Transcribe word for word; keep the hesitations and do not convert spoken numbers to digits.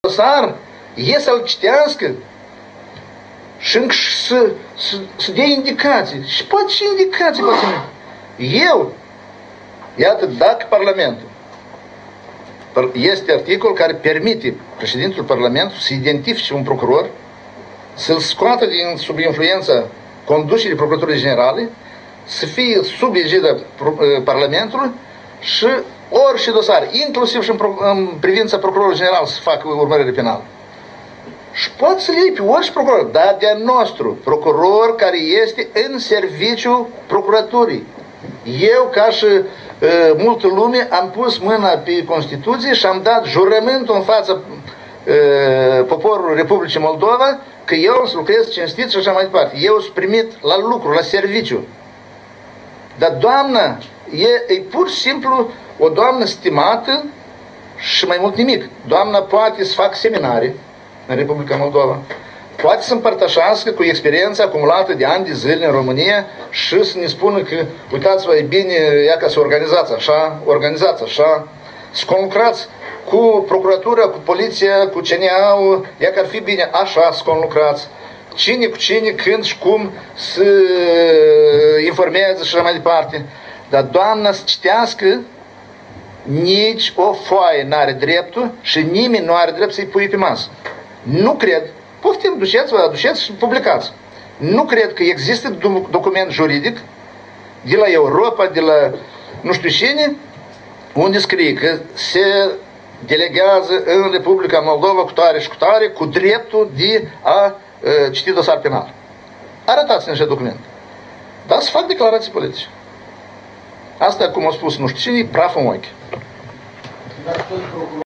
dosar, e să-l citească și încă să, să, să dea indicații. Și poate și indicații, poate. Eu, iată, dacă Parlamentul, este articol care permite președintul Parlamentului să identifice un procuror, să-l scoată din sub influența conducerii Procuraturii Generale, să fie sub egida Parlamentului și orice dosar, inclusiv și în, în privința Procurorului General, să facă urmărire penală. Și poate să le iei pe orice procuror, dar de-a nostru, procuror care este în serviciul Procuraturii. Eu, ca și uh, multă lume, am pus mâna pe Constituție și am dat jurământul în fața uh, poporului Republicii Moldova că eu să lucrez cinstit și așa mai departe. Eu sunt primit la lucru, la serviciu. Dar doamna e, e pur și simplu o doamnă stimată și mai mult nimic. Doamna poate să facă seminarii în Republica Moldova, poate să împărtășească cu experiența acumulată de ani de zile în România și să ne spună că, uitați-vă, e bine, ea ca să organizați așa, organizați așa, să conlucrați cu procuratura, cu poliția, cu C N A-ul, ea că ar fi bine așa să conlucrați. Cine cu cine, când și cum să informeze și așa mai departe. Dar doamna să citească, nici o foaie n-are dreptul și nimeni nu are drept să-i pui pe masă. Nu cred. Poftim, duceți-vă, aduceți și publicați. Nu cred că există document juridic de la Europa, de la nu știu cine, unde scrie că se delegează în Republica Moldova cu tare și cu tare cu dreptul de a uh, citi dosar penal. Arătați-ne așa document. Dar să fac declarații politice. Asta, cum a spus nu știu cine, praf în ochi.